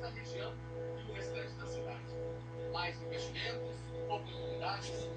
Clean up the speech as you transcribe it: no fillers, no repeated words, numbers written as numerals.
da região e o restante da cidade. Mais investimentos, oportunidades